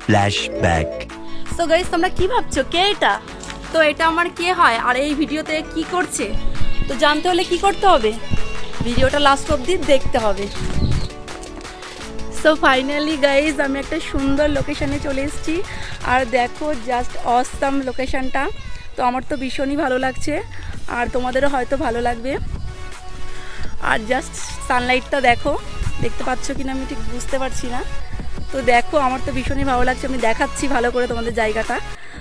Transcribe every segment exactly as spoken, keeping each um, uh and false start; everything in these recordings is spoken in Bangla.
ফ্ল্যাশব্যাক। সো গাইস, তোমরা কি ভাবছো কে এটা? তো এটা আমার কে হয় আর এই ভিডিওতে কি করছে? তো জানতে হলে কি করতে হবে? ভিডিওটা লাস্ট অবধি দেখতে হবে। সো ফাইনালি গাইজ, আমি একটা সুন্দর লোকেশানে চলে এসেছি আর দেখো জাস্ট অসাম লোকেশানটা। তো আমার তো ভীষণই ভালো লাগছে আর তোমাদেরও হয়তো ভালো লাগবে। আর জাস্ট সানলাইটটা দেখো, দেখতে পাচ্ছ কিনা আমি ঠিক বুঝতে পারছি না। তো দেখো আমার তো ভীষণই ভালো লাগছে, আমি দেখাচ্ছি ভালো করে তোমাদের জায়গাটা।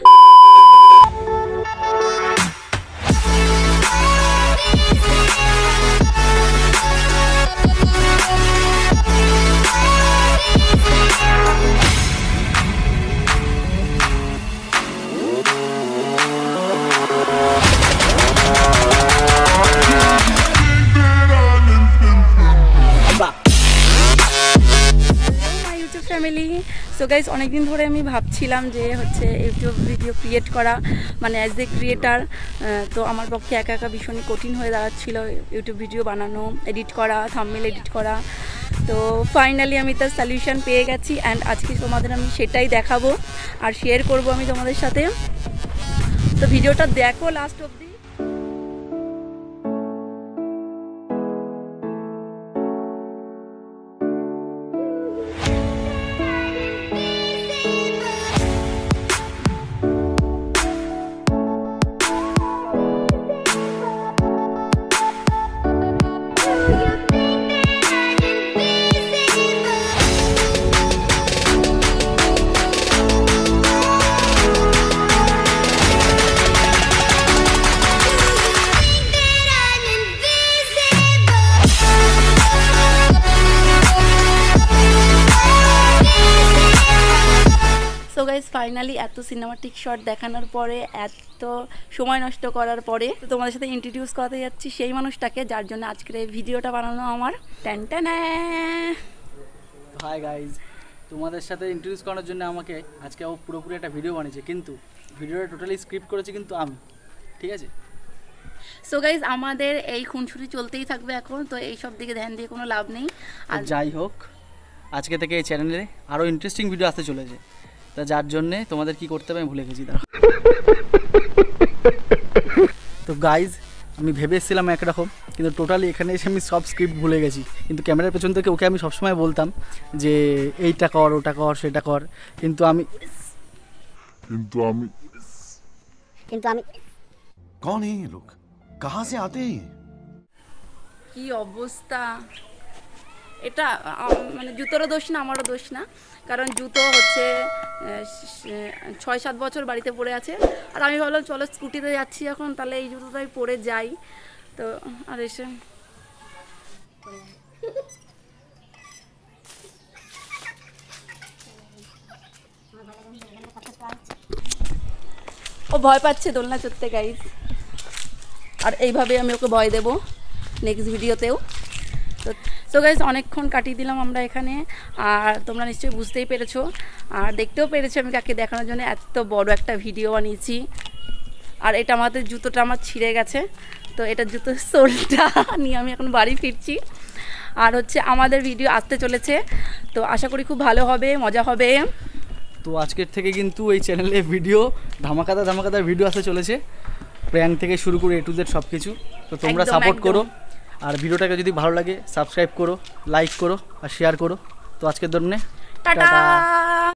ফ্যামিলি, সো গাইজ অনেকদিন ধরে আমি ভাবছিলাম যে হচ্ছে ইউটিউব ভিডিও ক্রিয়েট করা, মানে অ্যাজ এ ক্রিয়েটার। তো আমার পক্ষে একা একা ভীষণই কঠিন হয়ে দাঁড়াচ্ছিল ইউটিউব ভিডিও বানানো, এডিট করা, থাম্বনেল এডিট করা। তো ফাইনালি আমি তার সলিউশন পেয়ে গেছি অ্যান্ড আজকে তোমাদের আমি সেটাই দেখাবো আর শেয়ার করব আমি তোমাদের সাথে। তো ভিডিওটা দেখো লাস্ট অবধি। সো গাইজ ফাইনালি এত সিনেমাটিক শট দেখানোর পরে, এত সময় নষ্ট করার পরে তো তোমাদের সাথে ইন্ট্রোডিউস করাতে যাচ্ছি সেই মানুষটাকে যার জন্য আজকের এই ভিডিওটা বানানো আমার। Ten ten. হাই গাইজ, তোমাদের সাথে ইন্ট্রোডিউস করার জন্য আমাকে আজকে ও পুরোপুরি একটা ভিডিও বানিয়েছে, কিন্তু ভিডিওটা টোটালি স্ক্রিপ্ট করেছি কিন্তু আমি, ঠিক আছে? সো গাইজ আমাদের এই খুনসুটি চলতেই থাকবে এখন, তো এই সব দিকে ধ্যান দিয়ে কোনো লাভ নেই। আর যাই হোক, আজকে থেকে এই চ্যানেলে আরও ইন্টারেস্টিং ভিডিও আসতে চলেছে, তা যার জন্যে তোমাদের কি করতে হবে আমি ভুলে গেছি। তারা তো গাইজ, আমি ভেবে এসেছিলাম একরকম, কিন্তু টোটালি এখানে এসে আমি সব স্ক্রিপ্ট ভুলে গেছি। কিন্তু ক্যামেরার পেছন থেকে ওকে আমি সবসময় বলতাম যে এইটা কর, ওটা কর, সেটা কর, কিন্তু আমি কিন্তু আমি কিন্তু আমি कौन है ये लोग, कहाँ से आते हैं? কি অবস্থা এটা! মানে জুতোরও দোষ না, আমারও দোষ না, কারণ জুতো হচ্ছে ছয় সাত বছর বাড়িতে পড়ে আছে আর আমি ভাবলাম চলো স্কুটিতে যাচ্ছি এখন, তাহলে এই জুতোটাই পরে যাই। তো আর এসে ও ভয় পাচ্ছে দোলনা চড়তে গাইজ, আর এইভাবে আমি ওকে ভয় দেবো নেক্সট ভিডিওতেও। তো সো গাইজ অনেকক্ষণ কাটিয়ে দিলাম আমরা এখানে, আর তোমরা নিশ্চয়ই বুঝতেই পেরেছো আর দেখতেও পেরেছো আমি কাকে দেখানোর জন্য এত বড় একটা ভিডিও বানিয়েছি। আর এটা আমাদের জুতোটা আমার ছিঁড়ে গেছে, তো এটা জুতোর সোলটা নিয়ে আমি এখন বাড়ি ফিরছি। আর হচ্ছে আমাদের ভিডিও আসতে চলেছে, তো আশা করি খুব ভালো হবে, মজা হবে। তো আজকের থেকে কিন্তু এই চ্যানেলে ভিডিও ধামাকাদার ধামাকাদার ভিডিও আসতে চলেছে, প্র্যাঙ্ক থেকে শুরু করে এ টু জেড সব কিছু। তো তোমরা সাপোর্ট করো, আর ভিডিওটাকে যদি ভালো লাগে সাবস্ক্রাইব করো, লাইক করো আর শেয়ার করো। তো আজকের জন্য টাটা।